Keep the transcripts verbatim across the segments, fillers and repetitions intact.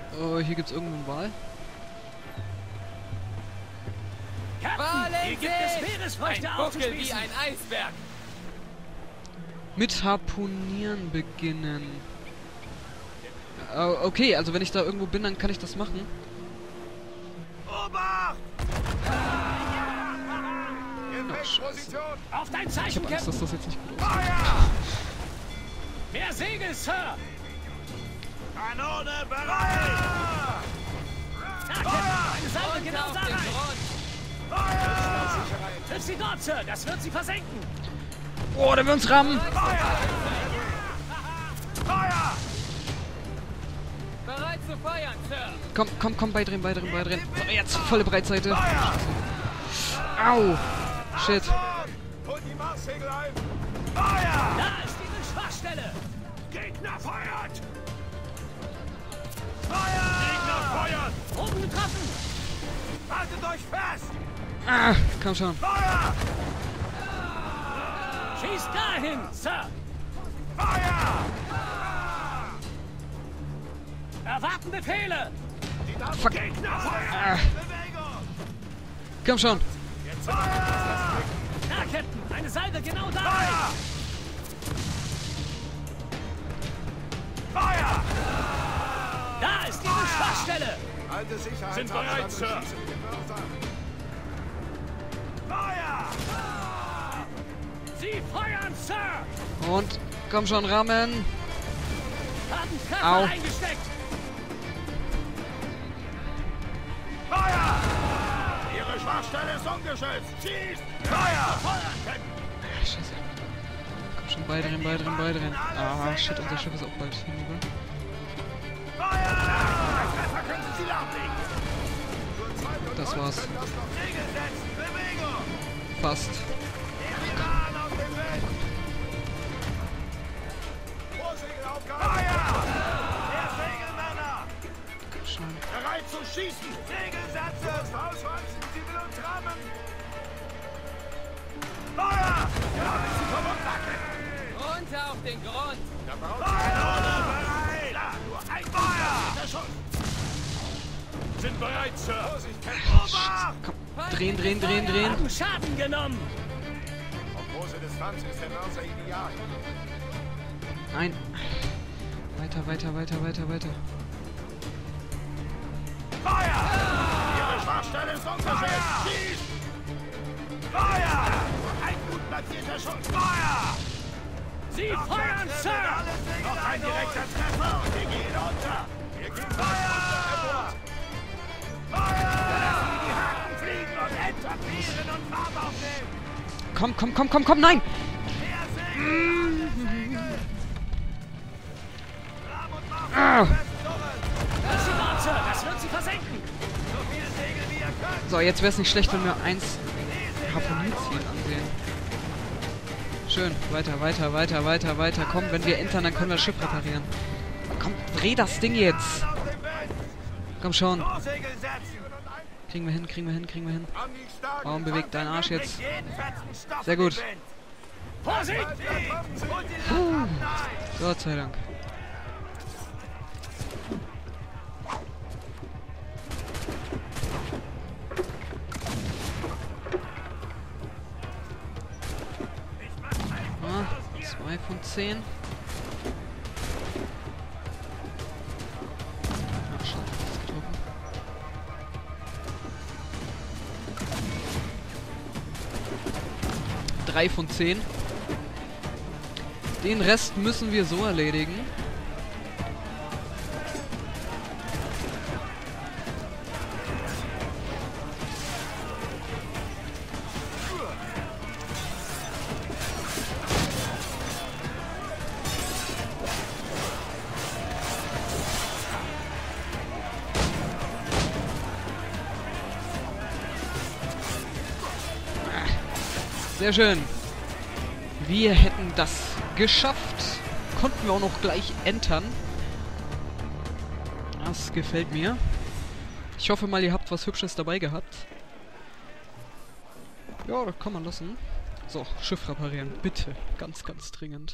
Oh, hier gibt's irgendwo einen Wal. Captain, hier gibt es Meeresfrüchte Ein Buckel wie aufzuspießen. ein Eisberg. Mit Harpunieren beginnen. Oh, okay, also wenn ich da irgendwo bin, dann kann ich das machen. Obacht! Scheiße. Auf dein Ich Zeichen, habe Angst, dass Captain. das jetzt nicht gut aussieht. Mehr Segel, Sir. Kanone bereit! Da, Captain, eine Salve Und genau auf da den rein. Grund. Triff sie dort, Sir. Das wird sie versenken. Oh, der will uns rammen! Bereit zu feuern, Sir. Komm, komm, komm, beidrehen, beidrehen, beidrehen. So, jetzt volle Breitseite. Au! Shit. Holt die Marssegel ein! Da ist diese Schwachstelle. Gegner feuert! Gegner feuert! Oben getroffen. Haltet euch fest! Ah, komm schon. Feuer! Schießt dahin, Sir. Feuer! Erwarten Befehle. Fuck. Gegner feuert! Ah, Bewegung! komm schon. Da, Captain. Eine Salve genau da rein. Feuer! Da ist diese Schwachstelle. Alte Sicherheit. Sind bereit, Sir. Feuer! Sie feuern, Sir. Und komm schon, rammen. Haben Au. Treffer eingesteckt. Feuer! Ihre Schwachstelle ist ungeschützt! Schießt! Feuer! Feuer! Ah, Scheiße. Komm schon, beidrehen, beidrehen, beidrehen. Ah, shit, unser Schiff ist auch bald hinüber. Feuer! Ein Treffer könnte sie lahmlegen! Das war's. Segel setzen! Bewegung! Fast. Iran auf den Weg! Vorsegel aufgehalten! Feuer! Mehr Segelmänner! Komm schon. Bereit zu schießen! Segel setzen! Ausweichen! Sie will uns rammen! Feuer! Ja, bis sie vom Mund wackeln! Runter auf den Grund. Kanone bereit! Da, nur ein Feuer! Der Schuss! Sind bereit, Sir. Vorsicht, Captain! Obacht! Komm, drehen, drehen, drehen, drehen. Haben Schaden genommen. Auf große Distanz ist der Mörser ideal. Nein. Weiter, weiter, weiter, weiter, weiter. Feuer! Ihre Schwachstelle ist ungeschützt! Schießt! Feuer! Ein gut platzierter Schuss! Feuer! Sie feuern, Sir. Noch ein direkter Treffer und wir gehen unter! Wir gehen Feuer! Feuer! Lassen wir die Haken fliegen und etablieren und Farbe aufnehmen! Komm, komm, komm, komm, komm, nein! Mehr Segel! Rahm und Mach! Ah. Lass sie dort, Sir. Das wird sie versenken. So viele Segel wie ihr könnt! So, jetzt wäre es nicht schlecht, wenn wir eins Harponieziehen ansehen. Schön, weiter, weiter, weiter, weiter, weiter. Komm, wenn wir entern, dann können wir das Schiff reparieren. Komm, dreh das Ding jetzt! Auf den Wind! Komm schon. Vorsegel setzen! Kriegen wir hin, kriegen wir hin, kriegen wir hin. An die starken Warum bewegt dein Arsch Fronten jetzt? jeden fetzen Stoff Sehr in den gut. Wind. Vorsicht. Holt die Latenten ein! Gott sei Dank. Ah, zwei von zehn. Ah, schade, das ist getroffen. Drei von zehn. Den Rest müssen wir so erledigen. Sehr schön. Wir hätten das geschafft. Konnten wir auch noch gleich entern. Das gefällt mir. Ich hoffe mal, ihr habt was Hübsches dabei gehabt. Ja, das kann man lassen. So, Schiff reparieren. Bitte. Ganz, ganz dringend.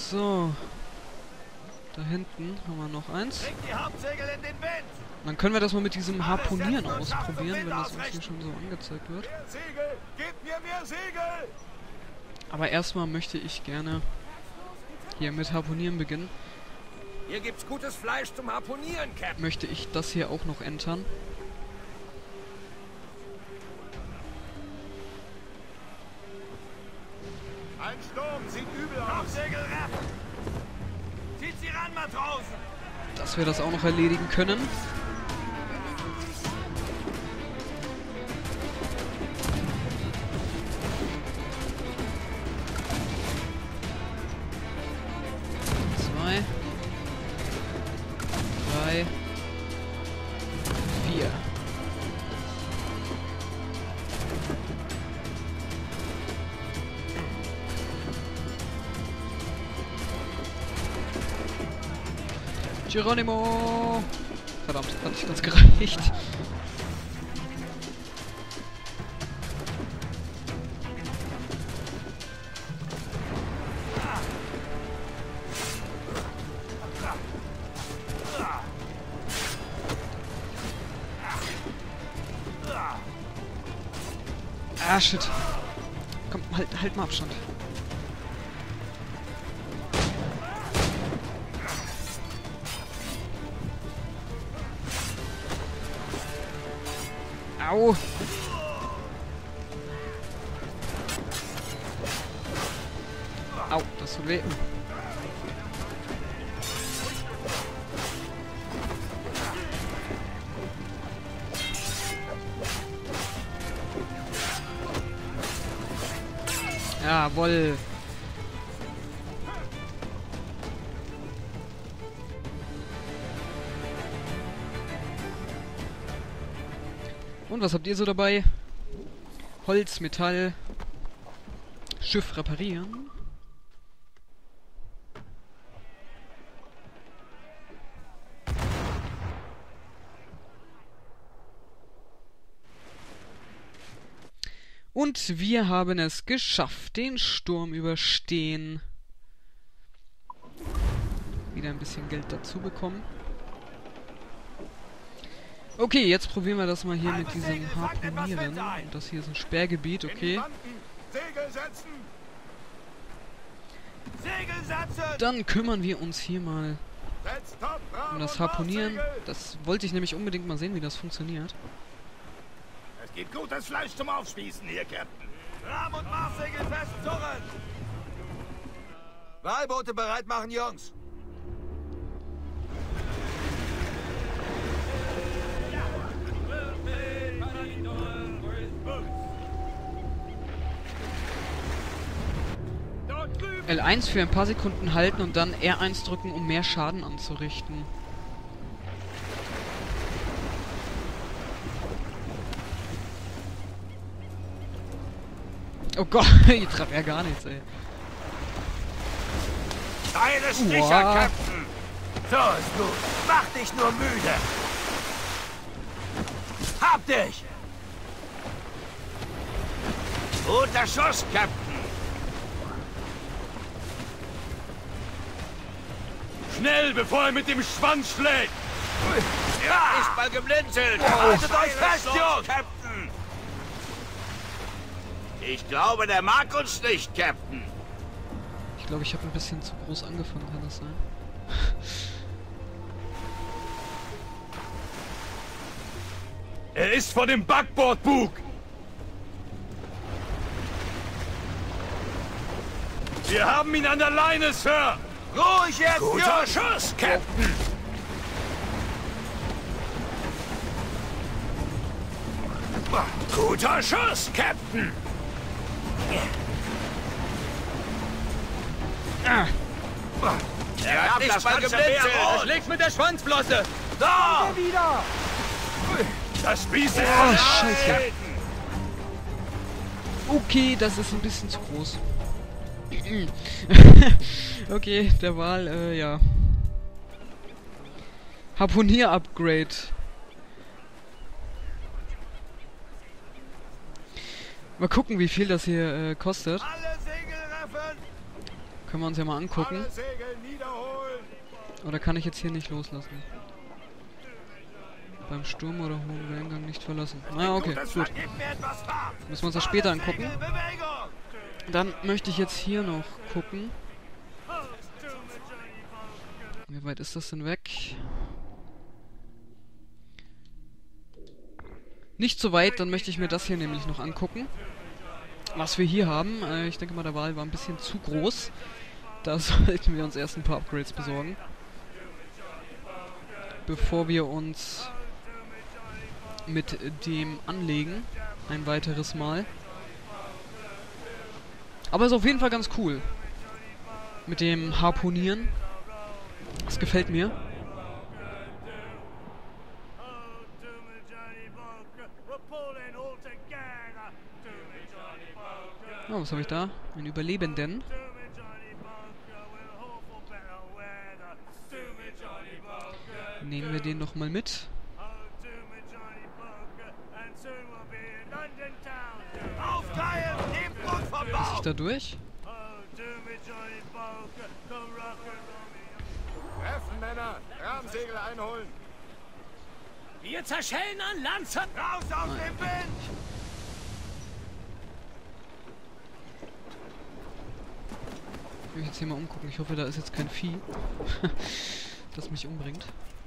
So. Da hinten haben wir noch eins. Bringt die Hauptsegel in den Wind. Dann können wir das mal mit diesem Harponieren ausprobieren, wenn das uns hier schon so angezeigt wird. Mehr Segel! Gebt mir mehr Segel! Aber erstmal möchte ich gerne hier mit Harponieren beginnen. Hier gibt's gutes Fleisch zum Harponieren, Captain. Möchte ich das hier auch noch entern. Ein Sturm sieht übel aus. Hauptsegel raffen! Zieht sie ran, Matrosen! Dass wir das auch noch erledigen können. Zwei. Drei. Vier. Geronimo! Verdammt, hat nicht ganz gereicht. Ah, shit. Komm, halt, halt mal Abstand. Au! Au, das tut weh. Jawohl. Und was habt ihr so dabei? Holz, Metall, Schiff reparieren. Und wir haben es geschafft, den Sturm überstehen. Wieder ein bisschen Geld dazu bekommen. Okay, jetzt probieren wir das mal hier mit diesem Harponieren. Und das hier ist ein Sperrgebiet, okay. Segel setzen! Segel setzen! Dann kümmern wir uns hier mal Setzt top, Rahm um das und Harponieren. Marsegel! Das wollte ich nämlich unbedingt mal sehen, wie das funktioniert. Es gibt gutes Fleisch zum Aufspießen hier, Captain. Rahm und Marssegel festzurren! Walboote bereit machen, Jungs. L eins für ein paar Sekunden halten und dann R eins drücken, um mehr Schaden anzurichten. Oh Gott, ich treffe ja gar nichts, ey. Deine Sticher, Uah. Captain! So ist gut. Mach dich nur müde. Hab dich! Guter Schuss, Captain! Schnell, bevor er mit dem Schwanz schlägt! Ja, ist mal geblinzelt! Haltet euch fest, Jungs! Captain! Ich glaube, der mag uns nicht, Captain. Ich glaube, ich habe ein bisschen zu groß angefangen, kann das sein? Er ist vor dem Backbordbug! Wir haben ihn an der Leine, Sir! Ruhig jetzt, Guter Jungs! Schuss, Captain! Guter Schuss, Captain! Ah, Er hat nicht mal geblinzelt! Schlägt mit der Schwanzflosse! Da! Das Biest ist oh, scheiße. Okay, das ist ein bisschen zu groß. Okay, der Wal, äh, ja. Harponier-Upgrade. Mal gucken, wie viel das hier äh, kostet. Alle Segel raffen! Können wir uns ja mal angucken. Alle Segel niederholen. Oder kann ich jetzt hier nicht loslassen? Beim Sturm oder hohen Wellengang nicht verlassen. Na okay, Gutes gut. Fleisch, gib mir etwas Fahrt. Müssen wir uns das später angucken. Segel, Bewegung. Dann möchte ich jetzt hier noch gucken. Wie weit ist das denn weg? Nicht so weit, dann möchte ich mir das hier nämlich noch angucken. Was wir hier haben. Äh, ich denke mal, der Wal war ein bisschen zu groß. Da sollten wir uns erst ein paar Upgrades besorgen. Bevor wir uns mit dem anlegen. Ein weiteres Mal. Aber ist auf jeden Fall ganz cool. Mit dem Harpunieren. Das gefällt mir. Oh, was habe ich da? Einen Überlebenden. Nehmen wir den noch mal mit. Aufteilen, nehmt Druck vom Passe Bauch. ich da durch? Treffen, Männer. Rahmsegel einholen. Wir zerschellen an Lanzen. Raus aus dem Wind. Ich will mich jetzt hier mal umgucken. Ich hoffe, da ist jetzt kein Vieh, das mich umbringt.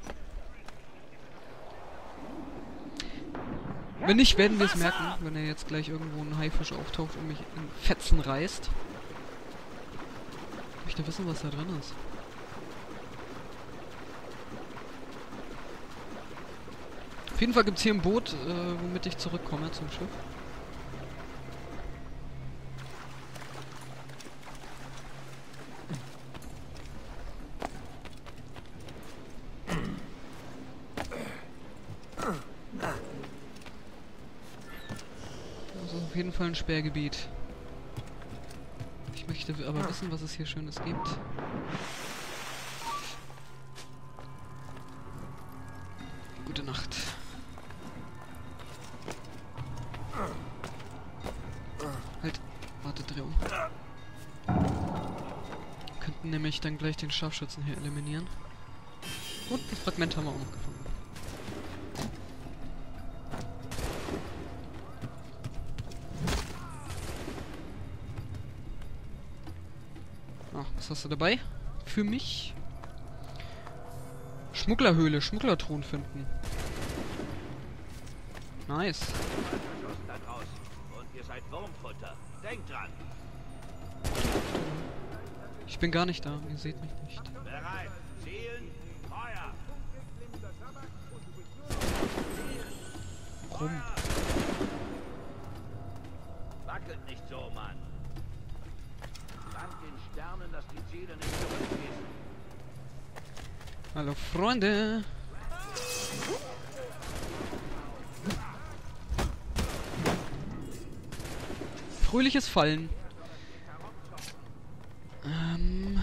Wenn nicht, werden wir es merken, wenn er jetzt gleich irgendwo ein Haifisch auftaucht und mich in Fetzen reißt. Ich möchte wissen, was da drin ist. Auf jeden Fall gibt es hier ein Boot, äh, womit ich zurückkomme zum Schiff. Das ist auf jeden Fall ein Sperrgebiet. Ich möchte aber wissen, was es hier Schönes gibt. Gute Nacht. Halt, warte, dreh um. Könnten nämlich dann gleich den Scharfschützen hier eliminieren. Und das Fragment haben wir auch noch gefunden. Ah, was hast du dabei? Für mich? Schmugglerhöhle, Schmugglerthron finden. Nice. Da draußen. Und ihr seid Wurmfutter. Denkt dran. Ich bin gar nicht da, ihr seht mich nicht. Bereit. Zielen. Feuer. Rum. Wackelt nicht so, Mann. Dank den Sternen, dass die Ziele nicht zurückschießen. Hallo Freunde. Fröhliches Fallen. Ähm.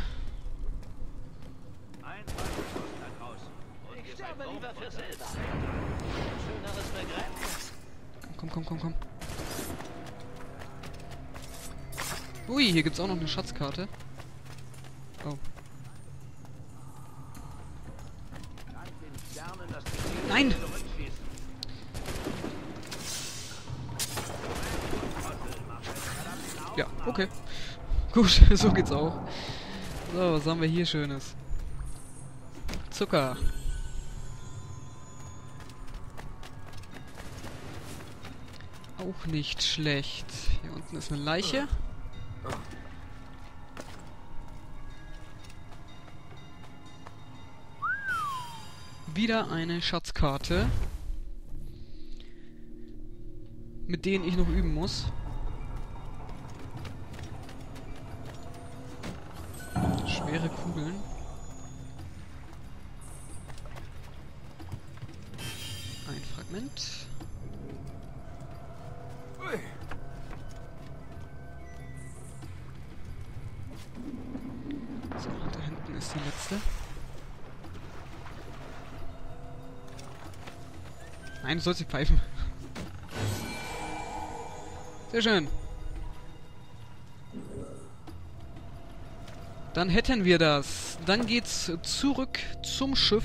Ein Fallschuss da draußen. Und Ich ihr seid sterbe lieber für Wurmfutter. Silber. Schöneres Begräbnis. Komm, komm, komm, komm. Ui, hier gibt's auch noch eine Schatzkarte. Oh. Dank den Sternen, dass die Ziele Nein! nicht zurückschießen. Ja, okay. Gut, so geht's auch. So, was haben wir hier Schönes? Zucker. Auch nicht schlecht. Hier unten ist eine Leiche. Wieder eine Schatzkarte, mit denen ich noch üben muss. Schwere Kugeln. Ein Fragment. So, da hinten ist die letzte. Nein, du sollst nicht pfeifen. Sehr schön. Dann hätten wir das. Dann geht's zurück zum Schiff.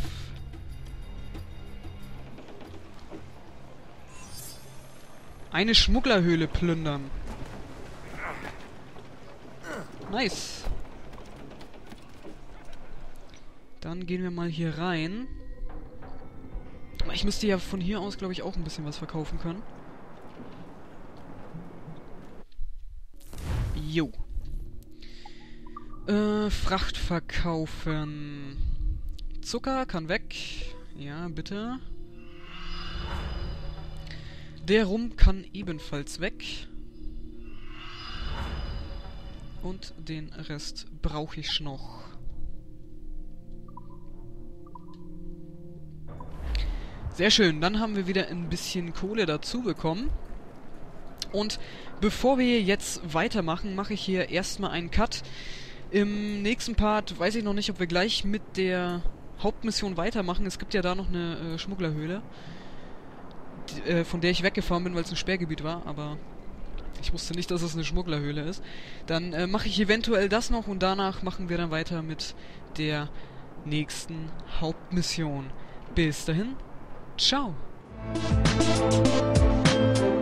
Eine Schmugglerhöhle plündern. Nice. Dann gehen wir mal hier rein. Ich müsste ja von hier aus, glaube ich, auch ein bisschen was verkaufen können. Jo. Äh, Fracht verkaufen. Zucker kann weg. Ja, bitte. Der Rum kann ebenfalls weg. Und den Rest brauche ich noch. Sehr schön, dann haben wir wieder ein bisschen Kohle dazu bekommen. Und bevor wir jetzt weitermachen, mache ich hier erstmal einen Cut. Im nächsten Part weiß ich noch nicht, ob wir gleich mit der Hauptmission weitermachen. Es gibt ja da noch eine äh, Schmugglerhöhle, die, äh, von der ich weggefahren bin, weil es ein Sperrgebiet war, aber ich wusste nicht, dass es eine Schmugglerhöhle ist. Dann äh, mache ich eventuell das noch und danach machen wir dann weiter mit der nächsten Hauptmission. Bis dahin, ciao!